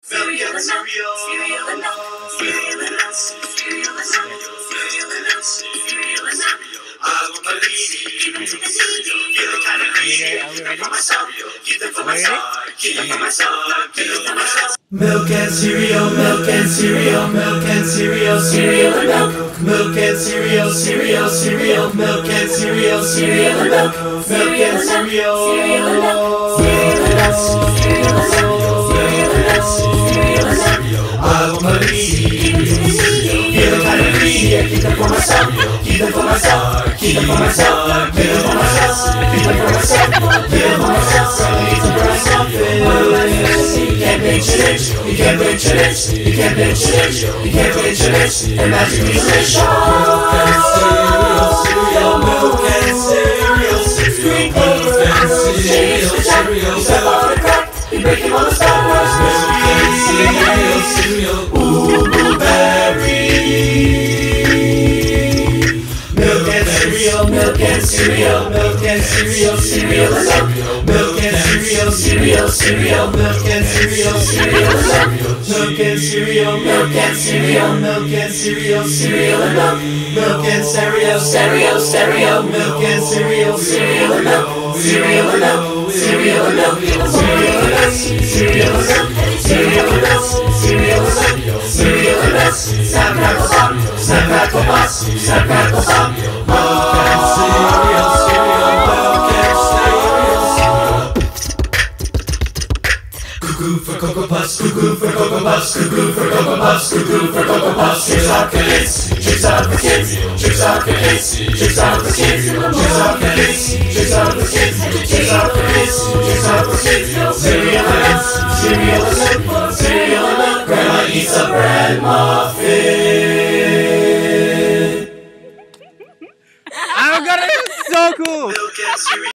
Milk and cereal. Cereal and milk. Cereal and milk. Cereal and milk. Cereal and milk. Cereal and milk. Agua Malini. Give it to me, feeling kind of greedy. Keep it for myself. Keep it for myself. Keep it for myself. Keep it for myself. Milk and cereal, milk and cereal, milk and cereal, cereal and milk. Milk and cereal, cereal, cereal, milk and cereal, cereal and milk. Milk and cereal, cereal and milk. Cereal and milk. Cereal and milk. Cereal and milk. Cereal and milk. Agua Malini. Feeling kind of greedy. I keep it for myself. Keep it for myself. Keep it for myself. Keep it for myself. Keep it for myself. Keep it for myself. I need to burn something. You can't make it. You can't make it. You can't make it. You can't make it. And magically delicious. Milk and cereal, cereal, milk and cereal, cereal, milk and cereal, cereal. Step off the crack. You break him on the stars. Milk and cereal, cereal, ooh, blueberry. Milk and cereal, milk and cereal, milk and cereal, cereal and milk. Milk and cereal, cereal, cereal, milk and cereal, cereal and milk. Milk and cereal, milk and cereal, milk and cereal, cereal and milk. Milk and cereal, stereo, stereo, milk and cereal, cereal and milk. Cereal and milk, cereal and milk, cereal and milk, cereal and milk, cereal and milk, cereal and milk, cereal and milk. Snap, crackle, pop, snap, crackle, pop, snap, crackle, pop. Milk and cereal, cereal, milk and cereal, cereal. Cuckoo for Cocoa Puffs, cuckoo for Cocoa Puffs, cuckoo for Cocoa Puffs, cuckoo for Cocoa Puffs. Tricks out for kids, tricks out for kids, tricks out for kids, tricks out for kids, tricks out for kids, tricks out for kids, tricks out for kids, tricks out for kids. Cereal and milk, cereal and milk, cereal and milk. Grandma eats a bread muffin. I'm gonna be so cool.